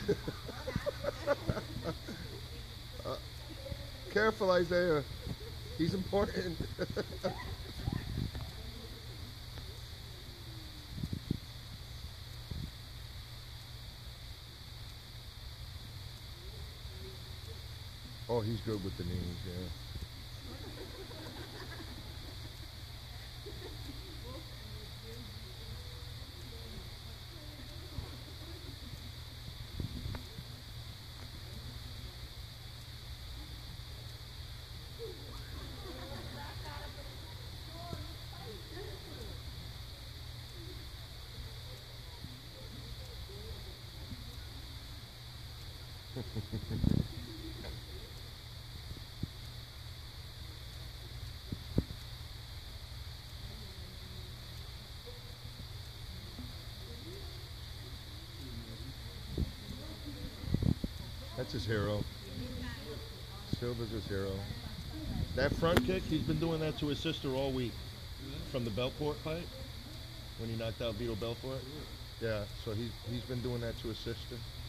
uh, careful, Isaiah. He's important. Oh, he's good with the knees, yeah. That's his hero. Silva's his hero. That front kick, he's been doing that to his sister all week. From the Belfort fight, when he knocked out Vito Belfort. Yeah, so he's been doing that to his sister.